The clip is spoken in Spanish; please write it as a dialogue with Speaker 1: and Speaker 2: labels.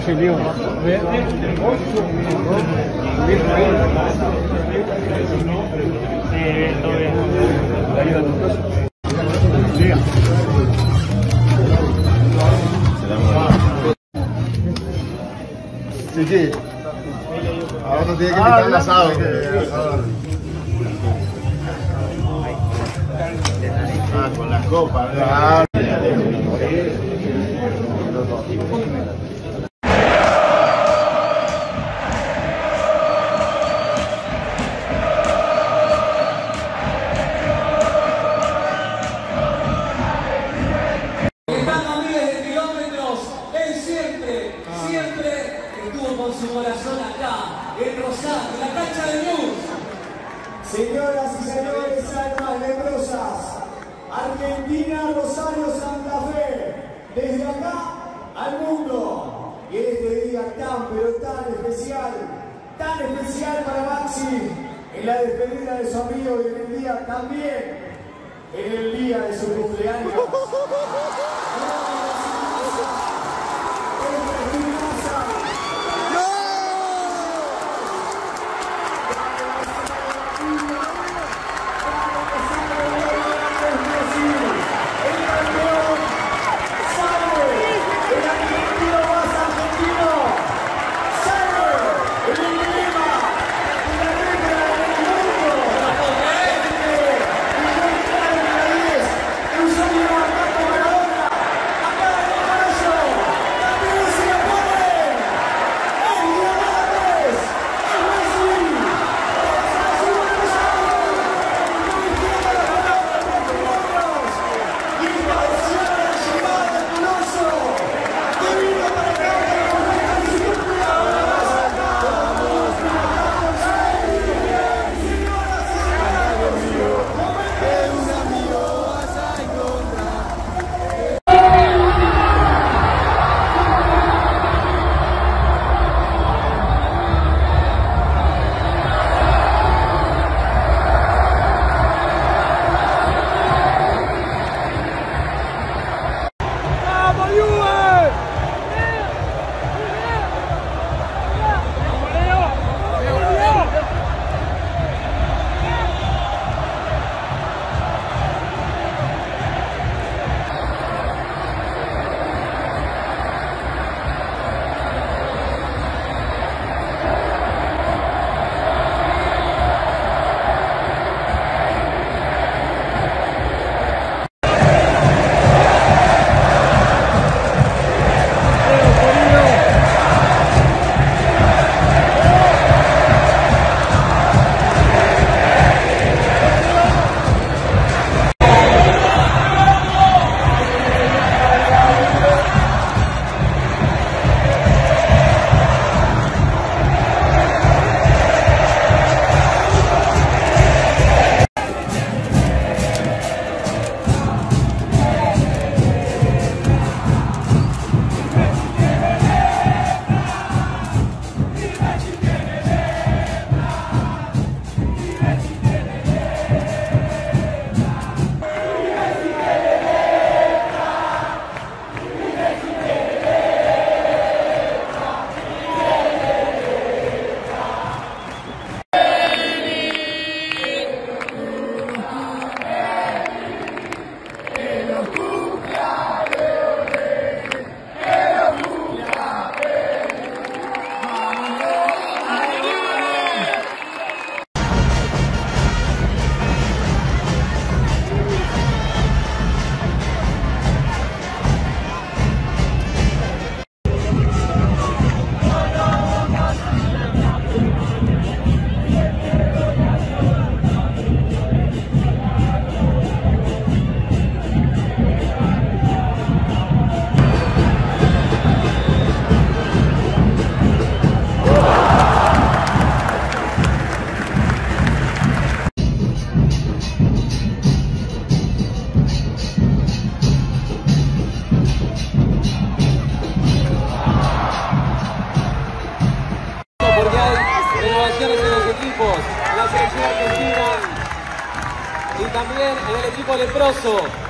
Speaker 1: Sí, Leo.
Speaker 2: Sí, sí. Ahora no tiene que invitar el asado. Con las copas, ¿verdad?
Speaker 3: Su corazón acá, en Rosario, la cancha de Newell. Señoras y señores, almas leprosas, Argentina, Rosario, Santa Fe, desde acá al mundo. Y este día tan, pero tan especial para Maxi, en la despedida de su amigo y en el día también, en el día de su cumpleaños.
Speaker 4: La selección argentina y también en el equipo leproso.